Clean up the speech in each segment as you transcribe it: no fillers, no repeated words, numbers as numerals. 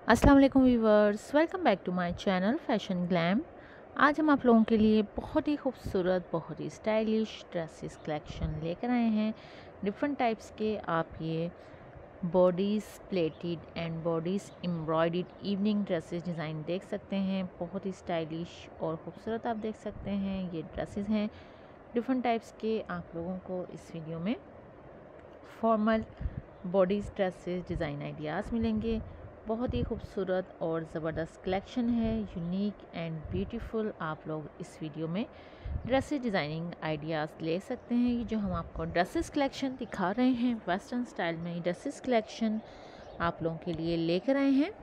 अस्सलाम वालेकुम viewers, welcome back to my channel fashion glam. आज हम आप लोगों के लिए बहुत ही खूबसूरत, बहुत ही स्टाइलिश ड्रेसेस कलेक्शन लेकर आए हैं। डिफरेंट टाइप्स के आप ये bodies plated and bodies embroidered evening dresses design देख सकते हैं। बहुत ही स्टाइलिश और ख़ूबसूरत आप देख सकते हैं। ये ड्रेसेस हैं डिफरेंट टाइप्स के। आप लोगों को इस वीडियो में formal bodies dresses design ideas मिलेंगे। बहुत ही खूबसूरत और ज़बरदस्त कलेक्शन है, यूनिक एंड ब्यूटीफुल। आप लोग इस वीडियो में ड्रेसेस डिज़ाइनिंग आइडियाज़ ले सकते हैं। ये जो हम आपको ड्रेसेस कलेक्शन दिखा रहे हैं वेस्टर्न स्टाइल में ड्रेसेस कलेक्शन आप लोगों के लिए लेकर आए हैं।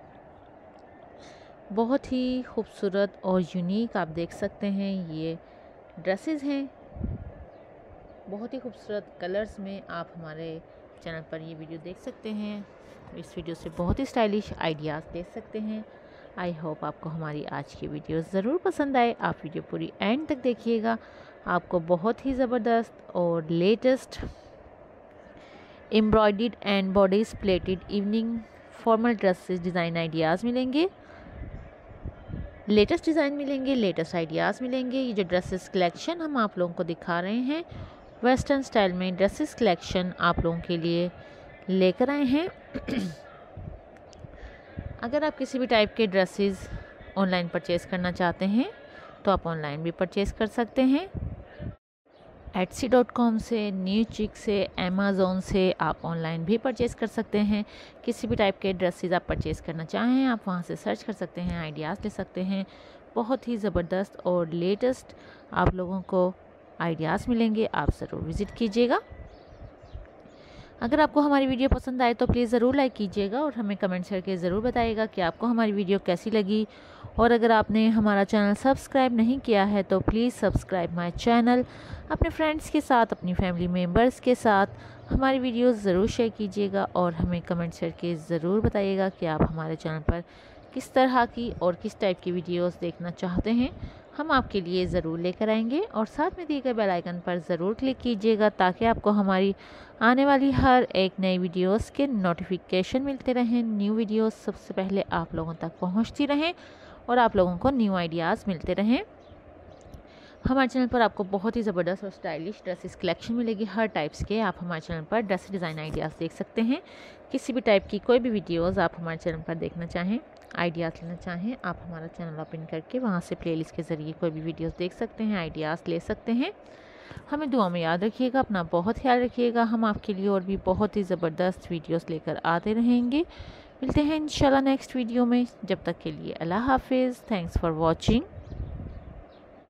बहुत ही खूबसूरत और यूनिक आप देख सकते हैं ये ड्रेसेस हैं। बहुत ही खूबसूरत कलर्स में आप हमारे चैनल पर ये वीडियो देख सकते हैं। इस वीडियो से बहुत ही स्टाइलिश आइडियाज़ देख सकते हैं। आई होप आपको हमारी आज की वीडियो ज़रूर पसंद आए। आप वीडियो पूरी एंड तक देखिएगा, आपको बहुत ही ज़बरदस्त और latest embroidered and bodies pleated evening formal dresses design ideas मिलेंगे, लेटेस्ट डिज़ाइन मिलेंगे, लेटेस्ट आइडियाज़ मिलेंगे। ये जो ड्रेसेस कलेक्शन हम आप लोगों को दिखा रहे हैं वेस्टर्न स्टाइल में ड्रेसेस कलेक्शन आप लोगों के लिए लेकर आए हैं। अगर आप किसी भी टाइप के ड्रेसेस ऑनलाइन परचेज़ करना चाहते हैं तो आप ऑनलाइन भी परचेज़ कर सकते हैं। Etsy.com से, न्यू चिक से, अमेज़ॉन से आप ऑनलाइन भी परचेज़ कर सकते हैं। किसी भी टाइप के ड्रेसेस आप परचेज़ करना चाहें आप वहां से सर्च कर सकते हैं, आइडियाज़ ले सकते हैं। बहुत ही ज़बरदस्त और लेटेस्ट आप लोगों को आइडियाज़ मिलेंगे, आप ज़रूर विज़िट कीजिएगा। अगर आपको हमारी वीडियो पसंद आए तो प्लीज़ ज़रूर लाइक कीजिएगा और हमें कमेंट्स करके ज़रूर बताइएगा कि आपको हमारी वीडियो कैसी लगी। और अगर आपने हमारा चैनल सब्सक्राइब नहीं किया है तो प्लीज़ सब्सक्राइब माय चैनल। अपने फ्रेंड्स के साथ, अपनी फैमिली मेम्बर्स के साथ हमारी वीडियोस ज़रूर शेयर कीजिएगा और हमें कमेंट्स करके ज़रूर बताइएगा कि आप हमारे चैनल पर किस तरह की और किस टाइप की वीडियोस देखना चाहते हैं। हम आपके लिए ज़रूर लेकर आएंगे। और साथ में दिए गए बेल आइकन पर ज़रूर क्लिक कीजिएगा ताकि आपको हमारी आने वाली हर एक नई वीडियोस के नोटिफिकेशन मिलते रहें। न्यू वीडियोस सबसे पहले आप लोगों तक पहुंचती रहें और आप लोगों को न्यू आइडियाज़ मिलते रहें। हमारे चैनल पर आपको बहुत ही ज़बरदस्त और स्टाइलिश ड्रेसेस कलेक्शन मिलेगी हर टाइप्स के। आप हमारे चैनल पर ड्रेस डिज़ाइन आइडियाज़ देख सकते हैं। किसी भी टाइप की कोई भी वीडियोस आप हमारे चैनल पर देखना चाहें, आइडियाज़ लेना चाहें, आप हमारा चैनल ओपन करके वहां से प्लेलिस्ट के ज़रिए कोई भी वीडियोस देख सकते हैं, आइडियाज़ ले सकते हैं। हमें दुआ में याद रखिएगा, अपना बहुत ख्याल रखिएगा। हम आपके लिए और भी बहुत ही ज़बरदस्त वीडियोस लेकर आते रहेंगे। मिलते हैं इंशाल्लाह नेक्स्ट वीडियो में। जब तक के लिए अल्लाह हाफिज़। Thanks for watching.